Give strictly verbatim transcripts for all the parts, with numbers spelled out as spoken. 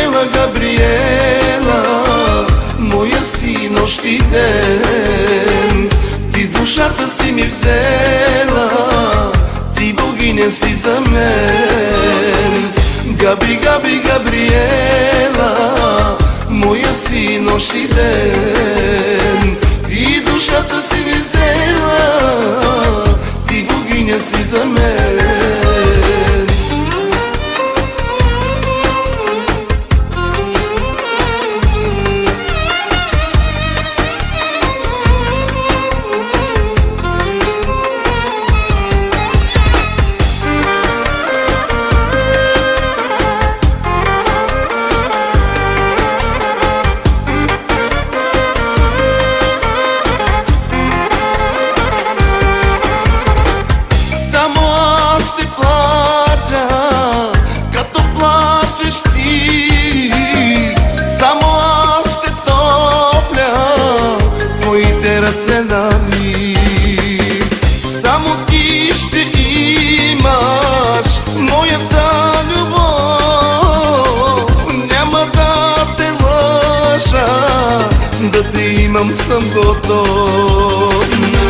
Gabriela, Gabriela, moja si noć i den, ti dušата si mi vzela, ti boginja si za men. Gabi, Gabi, Gabriela, moja si noć i den, ti dušата si mi vzela, ti boginja si za men. Само ти ще имаш моята любов, няма да те лъжа, да те имам съм готов.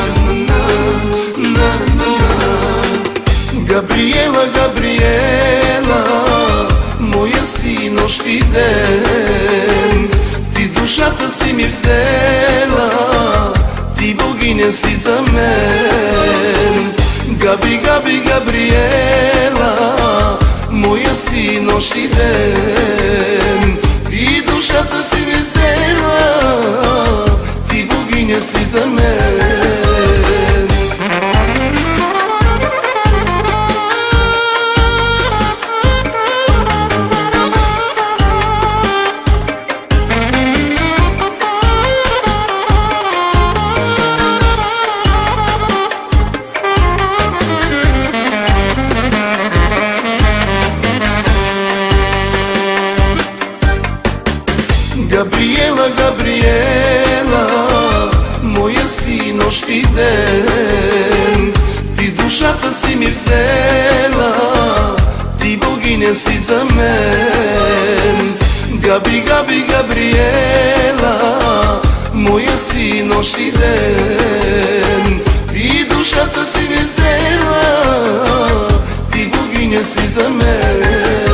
Gabriela, Gabriela, моя си нощ и ден, ти душата си ми взела, ти богиня си за мен. Габи, Габи, Габриела, моя си нощ и ден, ти душата си ми взела, ти богиня си за мен. Gabriela, Gabriela, моя си нощ и ден, ти душата си ми взела, ти богиня си за мен. Габи, Габи, Габриела, моя си нощ и ден, ти душата си ми взела, ти богиня си за мен.